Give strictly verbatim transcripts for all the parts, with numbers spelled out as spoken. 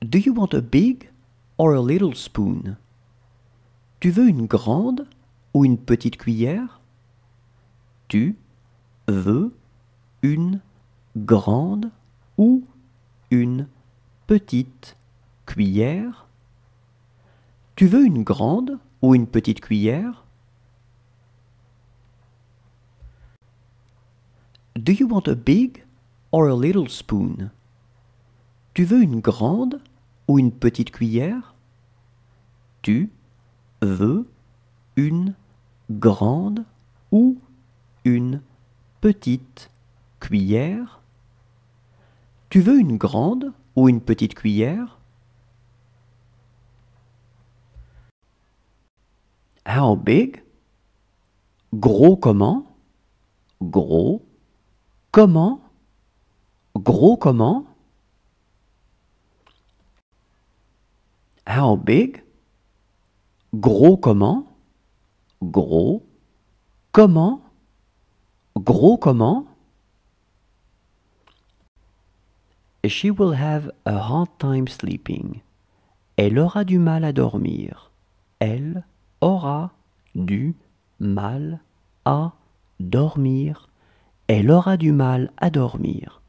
Do you want a big or a little spoon? Tu veux une grande ou une petite cuillère? Tu veux une grande ou une petite cuillère? Tu veux une grande ou une petite cuillère? Do you want a big or a little spoon? Tu veux une grande ou une petite cuillère? Tu veux une grande ou une petite cuillère? Tu veux une grande ou une petite cuillère? How big? Gros comment? Gros comment? Gros comment? How big? Gros comment? Gros comment? Gros comment? She will have a hard time sleeping. Elle aura du mal à dormir. Elle aura du mal à dormir. Elle aura du mal à dormir.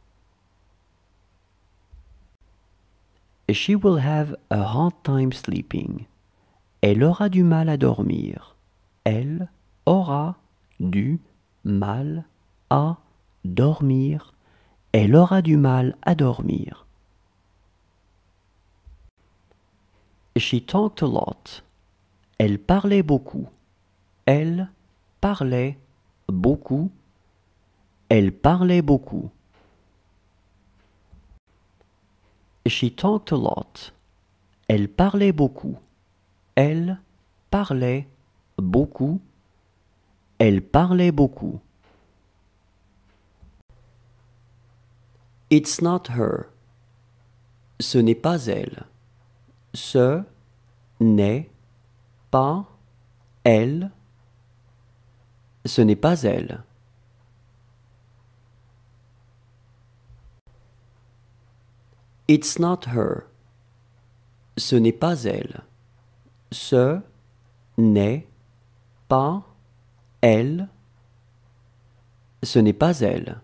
She will have a hard time sleeping. Elle aura du mal à dormir. Elle aura du mal à dormir. Elle aura du mal à dormir. She talked a lot. Elle parlait beaucoup. Elle parlait beaucoup. Elle parlait beaucoup. She talked a lot. Elle parlait beaucoup. Elle parlait beaucoup. Elle parlait beaucoup. It's not her. Ce n'est pas elle. Ce n'est pas elle. Ce n'est pas elle. It's not her. Ce n'est pas elle. Ce n'est pas elle. Ce n'est pas elle.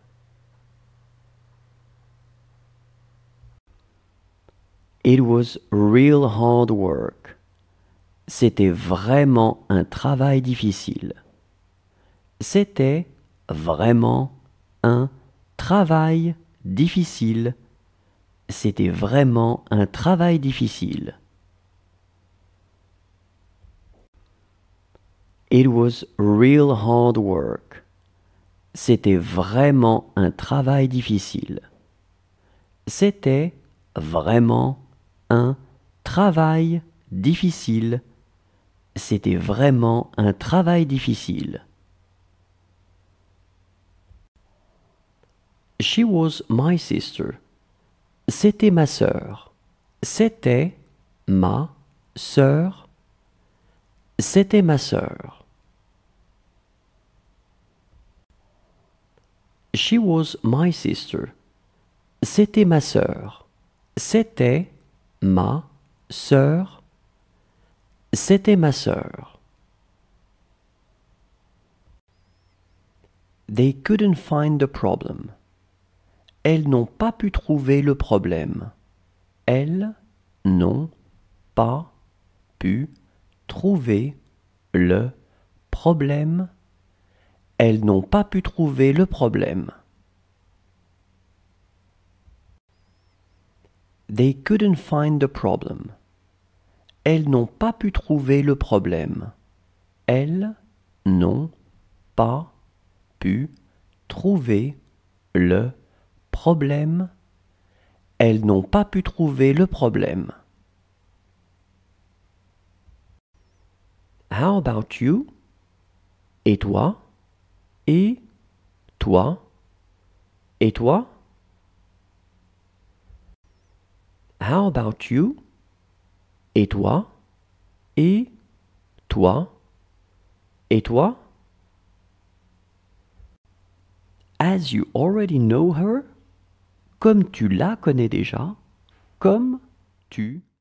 It was real hard work. C'était vraiment un travail difficile. C'était vraiment un travail difficile. C'était vraiment un travail difficile. It was real hard work. C'était vraiment un travail difficile. C'était vraiment un travail difficile. C'était vraiment un travail difficile. She was my sister. C'était ma sœur. C'était ma sœur. C'était ma sœur. She was my sister. C'était ma sœur. C'était ma sœur. C'était ma sœur. They couldn't find the problem. Elles n'ont pas pu trouver le problème. Elles n'ont pas pu trouver le problème. Elles n'ont pas pu trouver le problème. They couldn't find the problem. Elles n'ont pas pu trouver le problème. Elles n'ont pas pu trouver le problème. Elles n'ont pas pu trouver le problème. How about you? Et toi? Et toi? Et toi? How about you? Et toi? Et toi? Et toi? As you already know her, comme tu la connais déjà, comme Tu